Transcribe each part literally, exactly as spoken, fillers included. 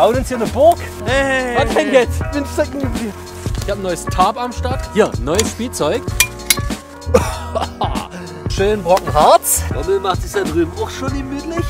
bauen uns hier eine Burg. Hey, Was denn jetzt? Ich bin stecken geblieben. Ich habe ein neues Tarp am Start. Hier, neues Spielzeug. Schön Brocken Harz. Bommel macht es da drüben auch schon gemütlich.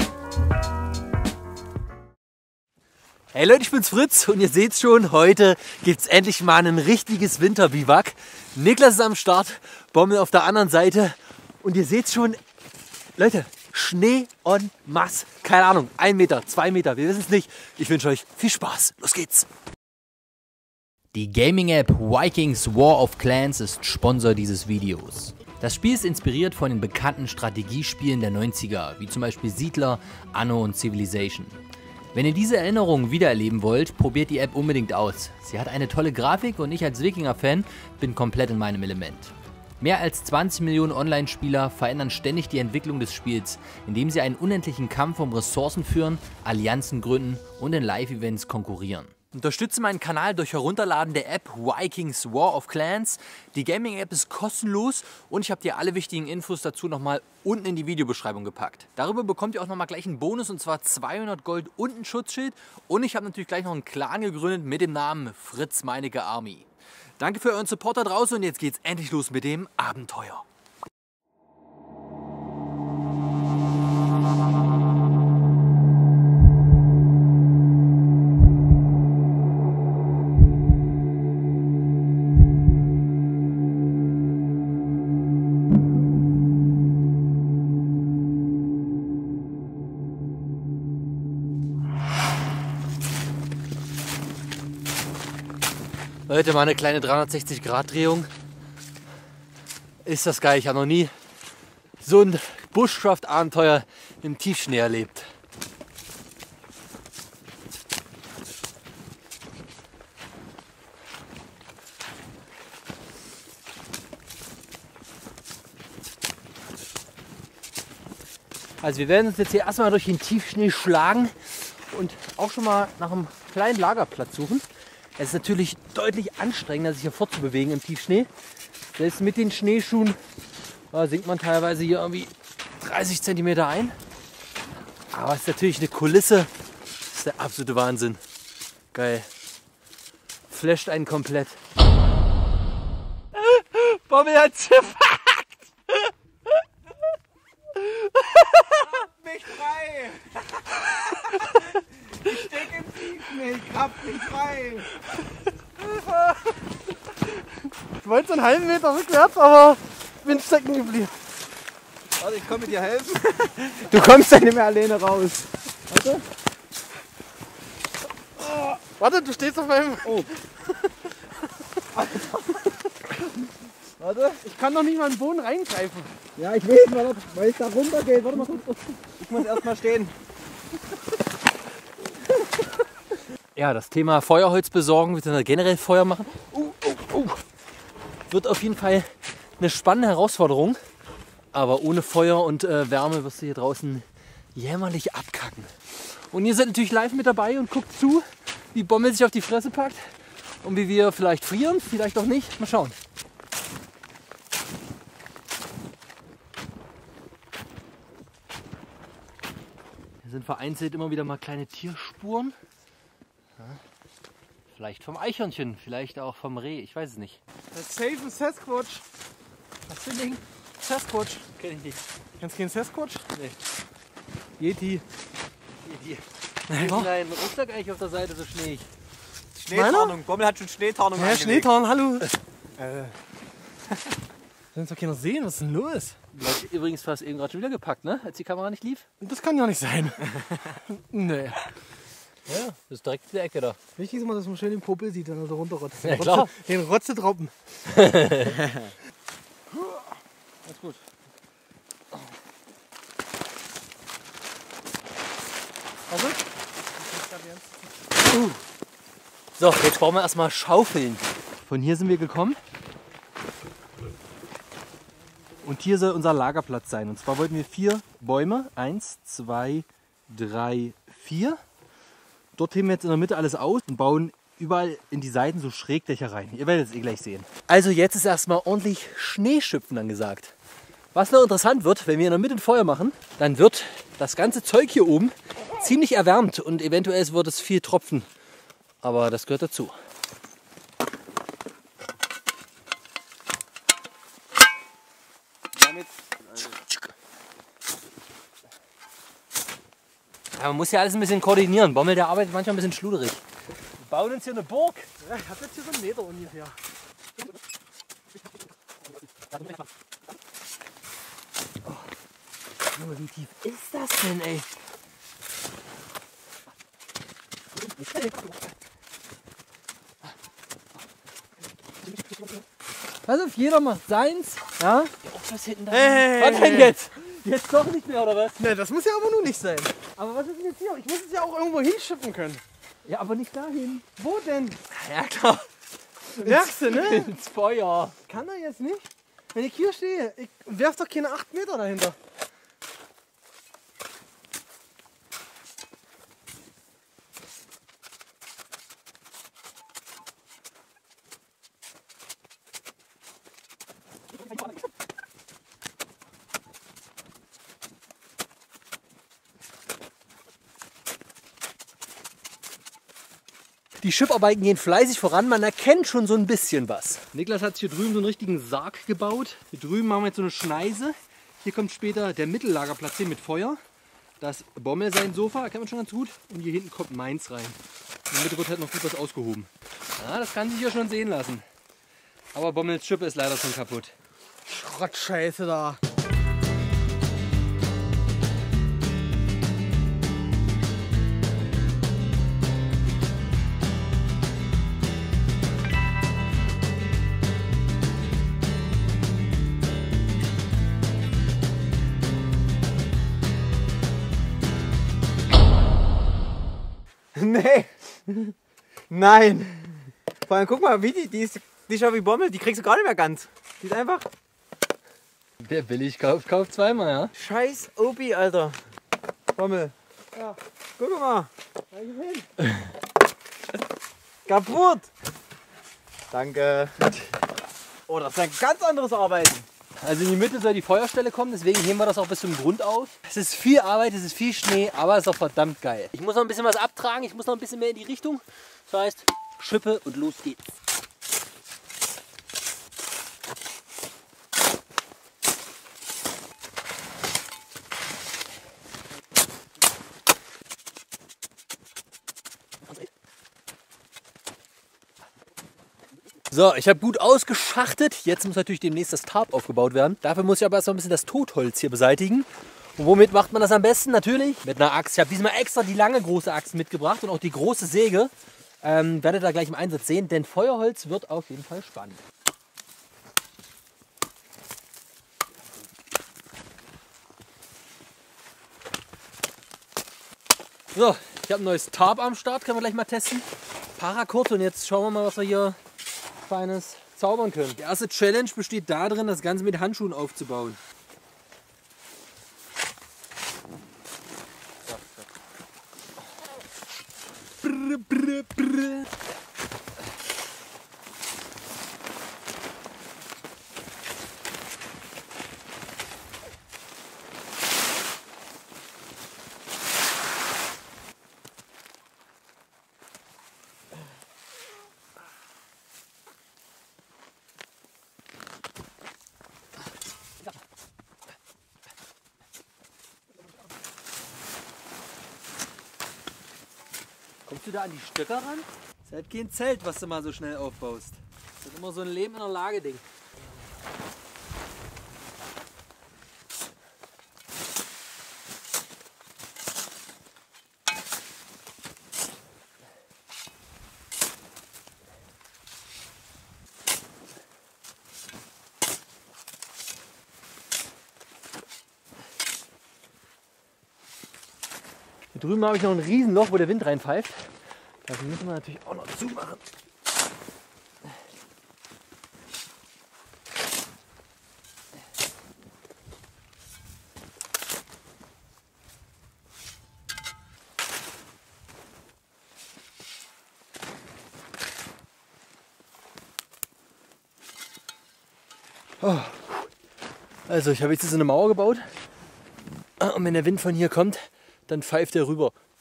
Hey Leute, ich bin's Fritz und ihr seht's schon, heute gibt's endlich mal ein richtiges Winterbiwak. Niklas ist am Start, Bommel auf der anderen Seite und ihr seht's schon, Leute, Schnee en masse. Keine Ahnung, ein Meter, zwei Meter, wir wissen es nicht. Ich wünsche euch viel Spaß. Los geht's. Die Gaming-App Vikings War of Clans ist Sponsor dieses Videos. Das Spiel ist inspiriert von den bekannten Strategiespielen der neunziger, wie zum Beispiel Siedler, Anno und Civilization. Wenn ihr diese Erinnerungen wiedererleben wollt, probiert die App unbedingt aus. Sie hat eine tolle Grafik und ich als Wikinger-Fan bin komplett in meinem Element. Mehr als zwanzig Millionen Online-Spieler verändern ständig die Entwicklung des Spiels, indem sie einen unendlichen Kampf um Ressourcen führen, Allianzen gründen und in Live-Events konkurrieren. Unterstütze meinen Kanal durch Herunterladen der App Vikings War of Clans. Die Gaming-App ist kostenlos und ich habe dir alle wichtigen Infos dazu nochmal unten in die Videobeschreibung gepackt. Darüber bekommt ihr auch nochmal gleich einen Bonus und zwar zweihundert Gold und ein Schutzschild. Und ich habe natürlich gleich noch einen Clan gegründet mit dem Namen Fritz Meinecke Army. Danke für euren Support da draußen und jetzt geht's endlich los mit dem Abenteuer. Leute, mal eine kleine dreihundertsechzig Grad Drehung. Ist das geil, ich habe noch nie so ein Bushcraft-Abenteuer im Tiefschnee erlebt. Also wir werden uns jetzt hier erstmal durch den Tiefschnee schlagen und auch schon mal nach einem kleinen Lagerplatz suchen. Es ist natürlich deutlich anstrengender, sich hier fortzubewegen im Tiefschnee. Selbst mit den Schneeschuhen da sinkt man teilweise hier irgendwie dreißig Zentimeter ein. Aber es ist natürlich eine Kulisse. Das ist der absolute Wahnsinn. Geil. Flasht einen komplett. Bommel hat's gepackt! Mich frei! Ich stecke im Tiefschnee, ich hab mich frei! Ich wollte so einen halben Meter rückwärts, aber bin stecken geblieben. Warte, ich komme dir helfen. Du kommst ja nicht mehr alleine raus. Warte. Oh, warte, du stehst auf meinem... Oh. Warte, ich kann doch nicht mal in den Boden reingreifen. Ja, ich weiß, weil, weil es da runter geht. Warte mal kurz. Ich muss erst mal stehen. Ja, das Thema Feuerholz besorgen, bzw. generell Feuer machen, uh, uh, uh, wird auf jeden Fall eine spannende Herausforderung. Aber ohne Feuer und äh, Wärme wirst du hier draußen jämmerlich abkacken. Und ihr seid natürlich live mit dabei und guckt zu, wie Bommel sich auf die Fresse packt und wie wir vielleicht frieren, vielleicht auch nicht. Mal schauen. Hier sind vereinzelt immer wieder mal kleine Tierspuren. Ja. Vielleicht vom Eichhörnchen, vielleicht auch vom Reh, ich weiß es nicht. Das ist safe ein Sasquatch. Was für ein Ding? Sasquatch. Kenn ich nicht. Kennst du keinen Sasquatch? Nee. Yeti. Yeti. Ein kleinen Rucksack eigentlich auf der Seite, so schneeig. Schneetarnung. Bommel hat schon Schneetarnung Ja, angelegt. Schneetarn, hallo. Äh. Sollen doch keiner sehen, was ist denn los? Du hast übrigens fast eben gerade schon wieder gepackt, ne? Als die Kamera nicht lief. Das kann ja nicht sein. Nee. Ja, das ist direkt in der Ecke da. Wichtig ist immer, dass man schön den Popel sieht, wenn er da runterrotzt. Ja, klar. Den Rotzetropfen. Alles gut. Also? Uh. So, jetzt brauchen wir erstmal Schaufeln. Von hier sind wir gekommen. Und hier soll unser Lagerplatz sein. Und zwar wollten wir vier Bäume. Eins, zwei, drei, vier. Dort heben wir jetzt in der Mitte alles aus und bauen überall in die Seiten so Schrägdächer rein. Ihr werdet es eh gleich sehen. Also jetzt ist erstmal ordentlich Schneeschüpfen angesagt. Was noch interessant wird, wenn wir in der Mitte ein Feuer machen, dann wird das ganze Zeug hier oben ziemlich erwärmt und eventuell wird es viel tropfen. Aber das gehört dazu. Ja, man muss ja alles ein bisschen koordinieren. Bommel, der arbeitet manchmal ein bisschen schluderig. Wir bauen uns hier eine Burg. Ja, ich hab jetzt hier so einen Meter ungefähr. Oh, wie tief ist das denn, ey? Also jeder macht seins. Ja? Was hinten da? Hey, was denn jetzt? Jetzt doch nicht mehr, oder was? Ne, das muss ja aber nur nicht sein. Aber was ist denn jetzt hier? Ich muss es ja auch irgendwo hinschippen können. Ja, aber nicht dahin. Wo denn? Ja, klar. Merkst du, ne? Ins Feuer. Kann er jetzt nicht? Wenn ich hier stehe, ich werf doch keine acht Meter dahinter. Die Schipparbeiten gehen fleißig voran, man erkennt schon so ein bisschen was. Niklas hat hier drüben so einen richtigen Sarg gebaut. Hier drüben machen wir jetzt so eine Schneise. Hier kommt später der Mittellagerplatz hin mit Feuer. Da ist Bommel sein Sofa, kennt man schon ganz gut. Und hier hinten kommt meins rein. In der Mitte wird halt noch gut was ausgehoben. Ja, das kann sich hier schon sehen lassen. Aber Bommels Schippe ist leider schon kaputt. Schrottscheiße da. Nee. Nein. Vor allem guck mal, wie die, die ist, die ist ja wie Bommel, die kriegst du gar nicht mehr ganz. Die ist einfach Wer billig kauft, kauft zweimal, ja? scheiß Obi, Alter. Bommel. Ja, guck mal. Kaputt. Danke. Oh, das ist ein ganz anderes Arbeiten. Also in die Mitte soll die Feuerstelle kommen, deswegen heben wir das auch bis zum Grund aus. Es ist viel Arbeit, es ist viel Schnee, aber es ist auch verdammt geil. Ich muss noch ein bisschen was abtragen, ich muss noch ein bisschen mehr in die Richtung. Das heißt, Schippe und los geht's. So, ich habe gut ausgeschachtet. Jetzt muss natürlich demnächst das Tarp aufgebaut werden. Dafür muss ich aber erst mal ein bisschen das Totholz hier beseitigen. Und womit macht man das am besten? Natürlich mit einer Axt. Ich habe diesmal extra die lange große Axt mitgebracht und auch die große Säge. Ähm, werdet ihr gleich im Einsatz sehen, denn Feuerholz wird auf jeden Fall spannend. So, ich habe ein neues Tarp am Start, können wir gleich mal testen. Paracord, und jetzt schauen wir mal, was wir hier Feines zaubern können. Die erste Challenge besteht darin, das Ganze mit Handschuhen aufzubauen. Brr, brr, brr. Kommst du da an die Stöcker ran? Das ist halt kein Zelt, was du mal so schnell aufbaust. Das ist immer so ein Leben in der Lage-Ding. Hier drüben habe ich noch ein Riesenloch, wo der Wind reinpfeift. Das müssen wir natürlich auch noch zumachen. Oh. Also ich habe jetzt so eine Mauer gebaut. Und wenn der Wind von hier kommt, dann pfeift er rüber.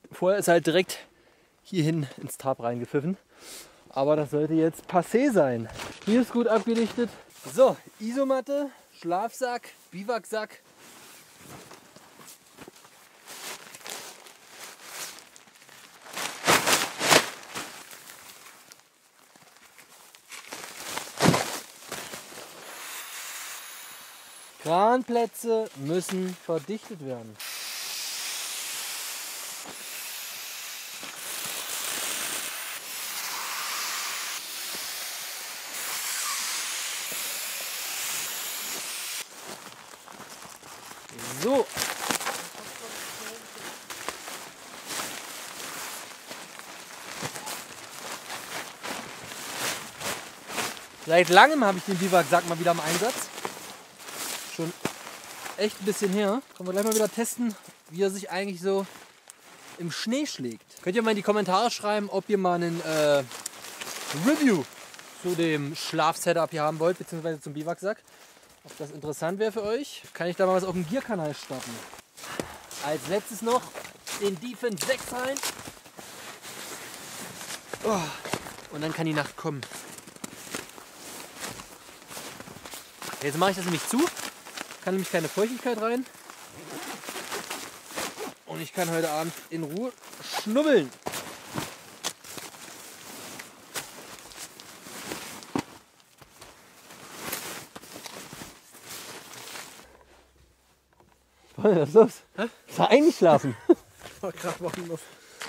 Vorher ist halt direkt hierhin ins Tarp reingepfiffen. Aber das sollte jetzt passé sein. Hier ist gut abgedichtet. So, Isomatte, Schlafsack, Biwaksack. Kranplätze müssen verdichtet werden. So. Seit langem habe ich den Biwaksack mal wieder im Einsatz. Schon echt ein bisschen her. Können wir gleich mal wieder testen, wie er sich eigentlich so im Schnee schlägt. Könnt ihr mal in die Kommentare schreiben, ob ihr mal einen äh, Review zu dem Schlafsetup hier haben wollt, beziehungsweise zum Biwaksack. Ob das interessant wäre für euch. Kann ich da mal was auf dem Gear-Kanal starten. Als letztes noch den Defense sechs rein. Oh. Und dann kann die Nacht kommen. Jetzt mache ich das nämlich zu. Kann nämlich keine Feuchtigkeit rein. Und ich kann heute Abend in Ruhe schnubbeln. Was ist los? Hä? Ist er eingeschlafen? Ich war gerade wochenlos.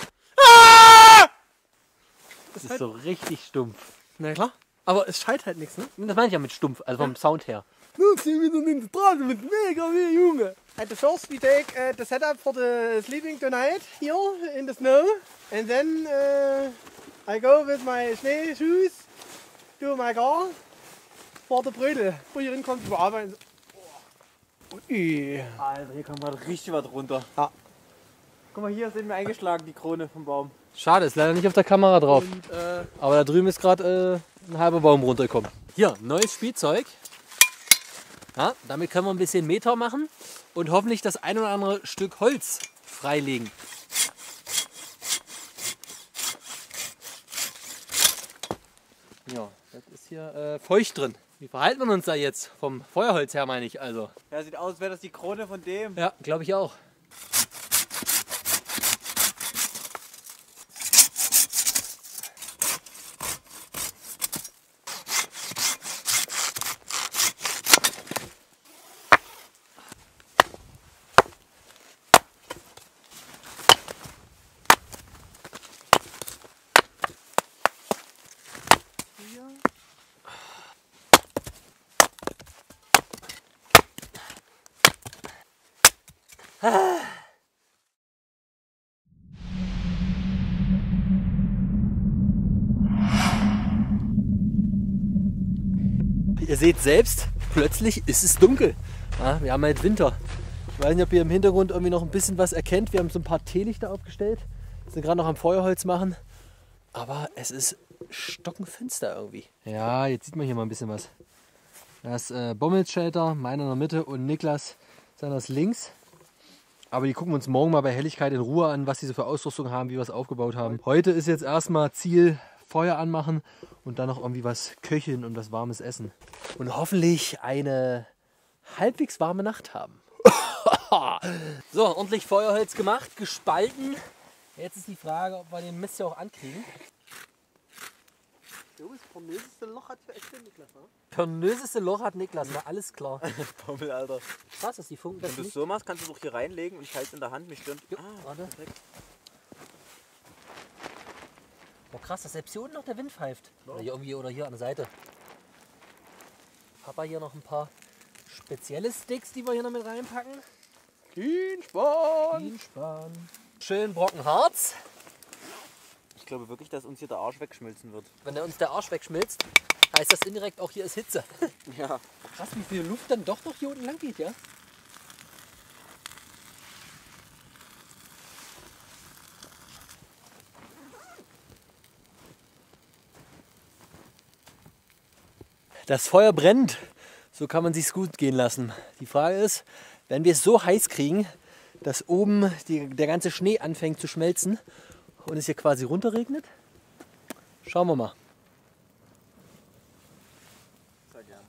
Das ist so richtig stumpf. Na klar. Aber es schallt halt nichts, ne? Das meine ich ja mit stumpf, also vom Sound her. Nun sind wir wieder in der Straße mit mega viel Junge. At the first we take uh, the setup for the sleeping tonight here in the snow. And then uh, I go with my Schnee shoes to my car for the Brödel. Wo hier hinkommt, wir arbeiten. Ui. Alter, hier kommt gerade richtig was runter. Ja. Guck mal, hier sind wir eingeschlagen, die Krone vom Baum. Schade, ist leider nicht auf der Kamera drauf. Und, äh, Aber da drüben ist gerade äh, ein halber Baum runtergekommen. Hier, neues Spielzeug. Ja, damit können wir ein bisschen Meter machen und hoffentlich das ein oder andere Stück Holz freilegen. Ja, das ist hier äh, feucht drin. Wie verhalten wir uns da jetzt? Vom Feuerholz her meine ich also. Ja, sieht aus, als wäre das die Krone von dem. Ja, glaube ich auch. Ihr seht selbst, plötzlich ist es dunkel. Ja, wir haben halt Winter. Ich weiß nicht, ob ihr im Hintergrund irgendwie noch ein bisschen was erkennt. Wir haben so ein paar Teelichter aufgestellt. Wir sind gerade noch am Feuerholz machen. Aber es ist stockenfinster irgendwie. Ja, jetzt sieht man hier mal ein bisschen was. Das äh, Bommelshelter, meiner in der Mitte und Niklas seines links. Aber die gucken wir uns morgen mal bei Helligkeit in Ruhe an, was sie so für Ausrüstung haben, wie wir es aufgebaut haben. Heute ist jetzt erstmal Ziel, Feuer anmachen und dann noch irgendwie was köcheln und was warmes essen. Und hoffentlich eine halbwegs warme Nacht haben. So, ordentlich Feuerholz gemacht, gespalten. Jetzt ist die Frage, ob wir den Mist ja auch ankriegen. das pornöseste Loch hat für echt Niklas, ne? Pornöseste Loch hat Niklas, na alles klar. Bommel, Alter. Krass, dass die Funken das Wenn du es nicht... so machst, kannst du es auch hier reinlegen und ich halte es in der Hand. Mich stürmt. Jo, Ah, warte. perfekt. Boah, krass, dass selbst hier unten noch der Wind pfeift. Oder hier irgendwie oder hier an der Seite. Papa hier noch ein paar spezielle Sticks, die wir hier noch mit reinpacken. Kienspan! Kienspan. Schön Brocken Harz. Ich glaube wirklich, dass uns hier der Arsch wegschmilzen wird. Wenn der uns der Arsch wegschmilzt, heißt das indirekt auch hier ist Hitze. Ja. Krass, wie viel Luft dann doch noch hier unten lang geht, ja? Das Feuer brennt, so kann man sich's gut gehen lassen. Die Frage ist, wenn wir es so heiß kriegen, dass oben die, der ganze Schnee anfängt zu schmelzen und es hier quasi runterregnet. Schauen wir mal. Sehr gern.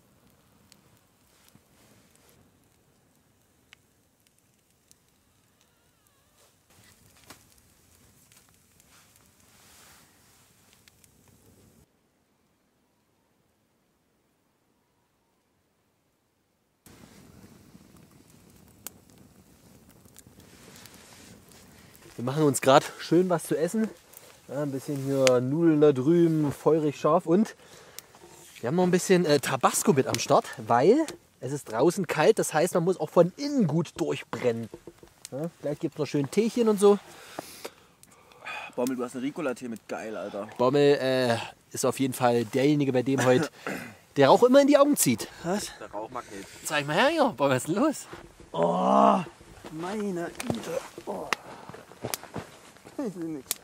Wir machen uns gerade schön was zu essen. Ja, ein bisschen hier Nudeln da drüben, feurig scharf. Und wir haben noch ein bisschen äh, Tabasco mit am Start, weil es ist draußen kalt. Das heißt, man muss auch von innen gut durchbrennen. Ja, gleich gibt es noch schön Teechen und so. Bommel, du hast einen Ricola-Tee mit geil, Alter. Bommel äh, ist auf jeden Fall derjenige, bei dem heute der Rauch immer in die Augen zieht. Was? Der Rauchmagnet. Zeig mal her hier. Boah, was ist denn los? Oh, meine Güte. Oh. Ich will nichts.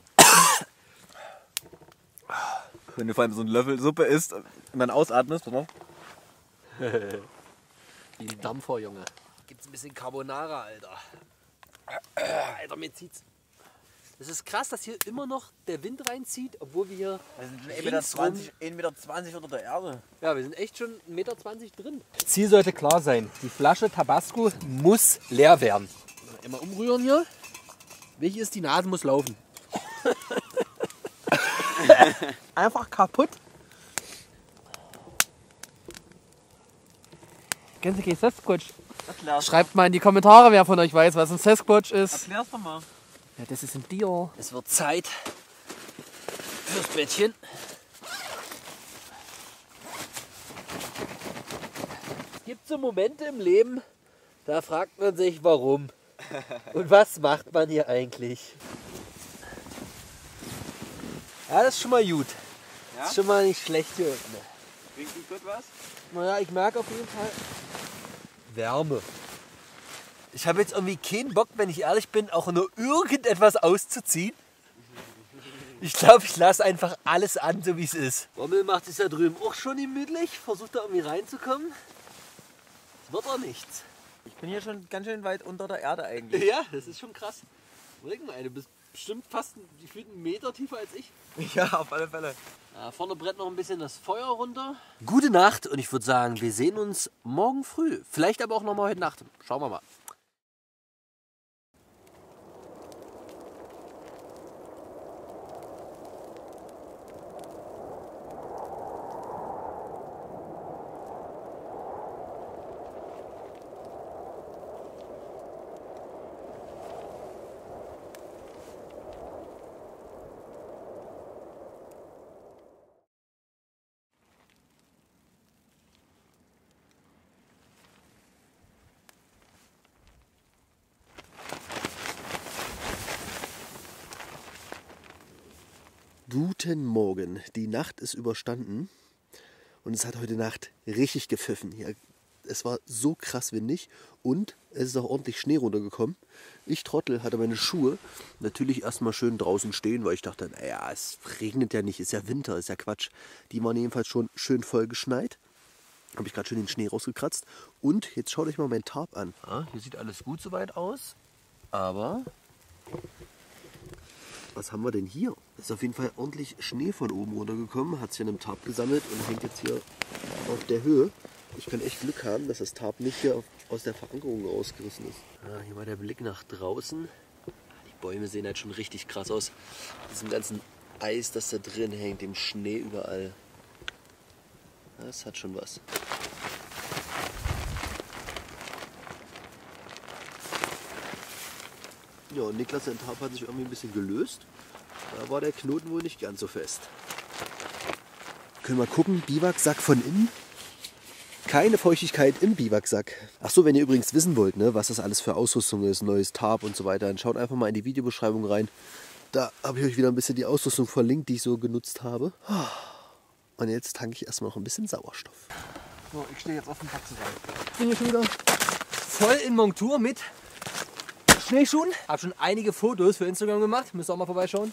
Wenn du vor allem so einen Löffel Suppe isst und dann ausatmest, pass mal. Wie ein Dampfer, Junge. Gibt's ein bisschen Carbonara, Alter. Alter, mir zieht's. Es ist krass, dass hier immer noch der Wind reinzieht, obwohl wir hier Wir sind schon ein Meter zwanzig unter der Erde. Ja, wir sind echt schon ein Meter zwanzig drin. Ziel sollte klar sein. Die Flasche Tabasco muss leer werden. Immer umrühren hier. Welche ist die Nase muss laufen. Einfach kaputt. Kennst du kein Sasquatch? Erklär's. Schreibt mal in die Kommentare, wer von euch weiß, was ein Sasquatch ist. Erklär's doch mal. Ja, das ist ein Tier. Es wird Zeit fürs Bettchen. Es gibt so Momente im Leben, da fragt man sich, warum. Und was macht man hier eigentlich? Ja, das ist schon mal gut. Ja? Das ist schon mal nicht schlecht hier unten. Richtig gut was? Naja, ich merke auf jeden Fall Wärme. Ich habe jetzt irgendwie keinen Bock, wenn ich ehrlich bin, auch nur irgendetwas auszuziehen. Ich glaube, ich lasse einfach alles an, so wie es ist. Bommel macht es ja drüben auch schon gemütlich, versucht da irgendwie reinzukommen. Es wird auch nichts. Ich bin hier schon ganz schön weit unter der Erde eigentlich. Ja, das ist schon krass. Überleg mal, du bist bestimmt fast einen Meter tiefer als ich. Ja, auf alle Fälle. Da vorne brennt noch ein bisschen das Feuer runter. Gute Nacht und ich würde sagen, wir sehen uns morgen früh. Vielleicht aber auch noch mal heute Nacht. Schauen wir mal. Guten Morgen. Die Nacht ist überstanden und es hat heute Nacht richtig gepfiffen. Hier, es war so krass windig und es ist auch ordentlich Schnee runtergekommen. Ich Trottel hatte meine Schuhe natürlich erstmal schön draußen stehen, weil ich dachte, naja, es regnet ja nicht, ist ja Winter, ist ja Quatsch. Die waren jedenfalls schon schön voll geschneit. Habe ich gerade schön den Schnee rausgekratzt. Und jetzt schaut euch mal mein Tarp an. Ja, hier sieht alles gut soweit aus, aber was haben wir denn hier? Es ist auf jeden Fall ordentlich Schnee von oben runtergekommen, hat sich an einem Tarp gesammelt und hängt jetzt hier auf der Höhe. Ich kann echt Glück haben, dass das Tarp nicht hier auf, aus der Verankerung rausgerissen ist. ja, hier mal der Blick nach draußen. Die Bäume sehen halt schon richtig krass aus. Diesem ganzen Eis, das da drin hängt, dem Schnee überall. Das hat schon was. Ja, und Niklas, sein Tarp hat sich irgendwie ein bisschen gelöst. Da war der Knoten wohl nicht ganz so fest. Können wir gucken, Biwaksack von innen. Keine Feuchtigkeit im Biwaksack. Ach so, wenn ihr übrigens wissen wollt, ne, was das alles für Ausrüstung ist, neues Tarp und so weiter, dann schaut einfach mal in die Videobeschreibung rein. Da habe ich euch wieder ein bisschen die Ausrüstung verlinkt, die ich so genutzt habe. Und jetzt tanke ich erstmal noch ein bisschen Sauerstoff. So, ich stehe jetzt auf dem Taxi rein. Ich bin hier schon wieder voll in Montur mit Schneeschuhen. Hab schon einige Fotos für Instagram gemacht. Müsst ihr auch mal vorbeischauen.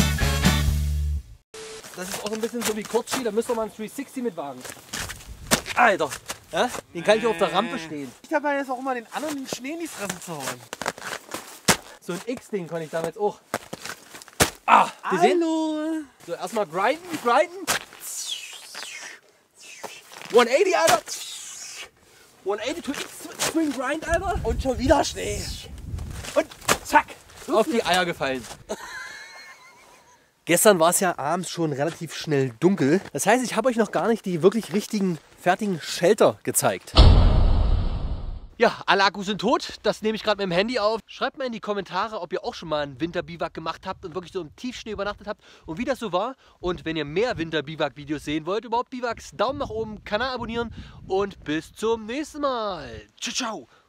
Das ist auch ein bisschen so wie Kurzski, da müsst ihr mal ein dreihundertsechzig mit wagen. Alter, ja? Den kann ich auf der Rampe stehen. Ich dabei jetzt auch immer den anderen den Schnee in die Fresse zu hauen. So ein X-Ding konnte ich damals auch. Ah, gesehen? Hallo. So, erstmal grinden, grinden. hundertachtzig, Alter. hundertachtzig to X-Swing Grind, Alter. Und schon wieder Schnee. Und zack, auf die Eier gefallen. Gestern war es ja abends schon relativ schnell dunkel. Das heißt, ich habe euch noch gar nicht die wirklich richtigen, fertigen Shelter gezeigt. Ja, alle Akkus sind tot. Das nehme ich gerade mit dem Handy auf. Schreibt mal in die Kommentare, ob ihr auch schon mal einen Winterbiwak gemacht habt und wirklich so im Tiefschnee übernachtet habt und wie das so war. Und wenn ihr mehr Winterbiwak-Videos sehen wollt, überhaupt Biwaks, Daumen nach oben, Kanal abonnieren und bis zum nächsten Mal. Ciao, ciao.